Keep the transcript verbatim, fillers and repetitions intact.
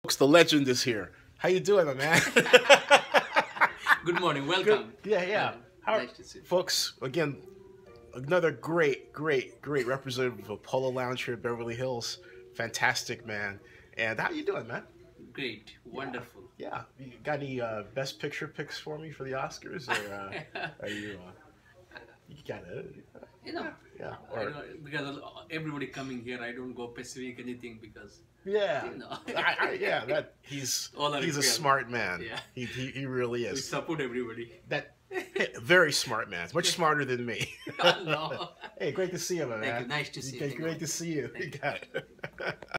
The legend is here. How you doing, my man? Good morning. Good. Welcome. Yeah, yeah. Uh, How, nice to see you. folks, again, another great, great, great representative of Polo Lounge here at Beverly Hills. Fantastic, man. And how you doing, man? Great. Wonderful. Yeah. You got any uh, best picture picks for me for the Oscars? Or uh, are you, uh, you got it? You know, Yeah. I Or, don't, because everybody coming here, I don't go Pacific anything because yeah. you know. I, I, yeah, that he's All are he's a equal. smart man. Yeah. He, he he really we is. support everybody. That very smart man. Much smarter than me. No. Hey, great to see you, my Thank man. you. Nice to see you. Okay, Thank you. great to see you. You got it.